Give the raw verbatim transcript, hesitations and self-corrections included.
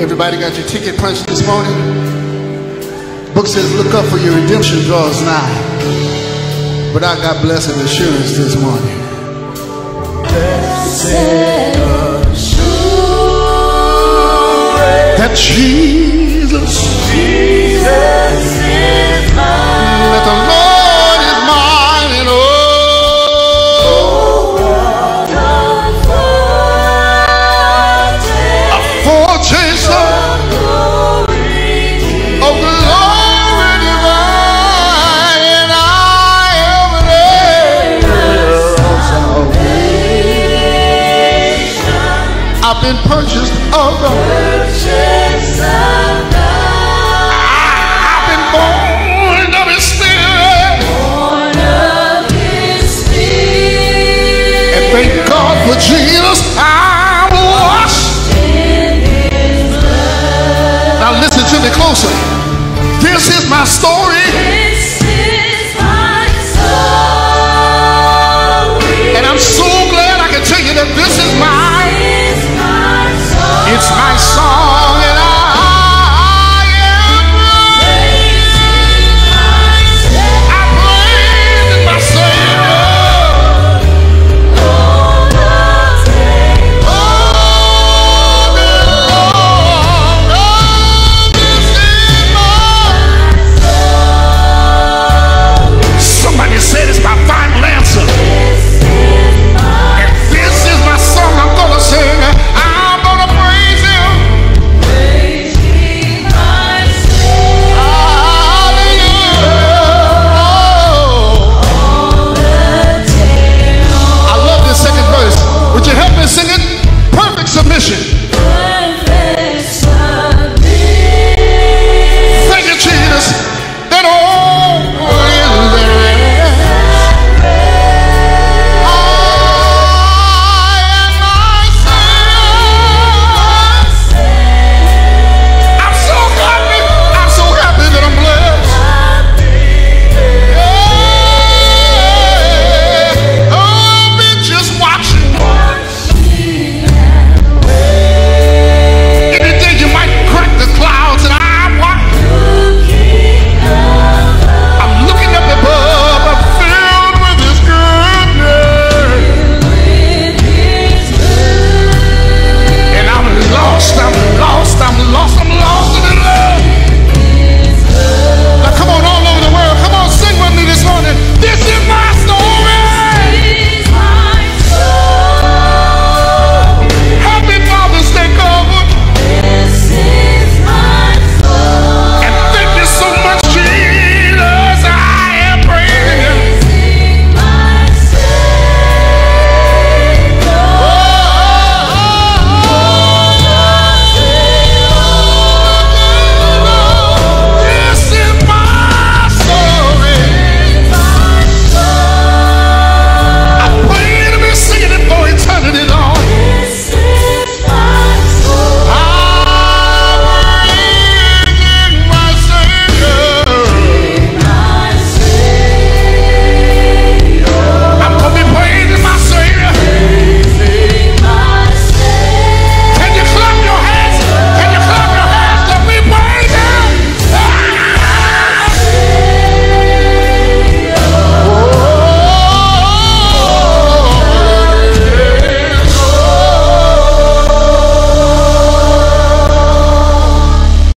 Everybody got your ticket punched this morning? Book says, look up for your redemption draws nigh. But I got blessed assurance this morning. Blessed assurance that Jesus, Jesus is mine. That the Lord is mine, and oh, a foretaste of I've been purchased of the purchase of God. I've been born of His Spirit. Born of His Spirit. And thank God for Jesus, I'm washed in His blood. Now listen to me closely. This is my story.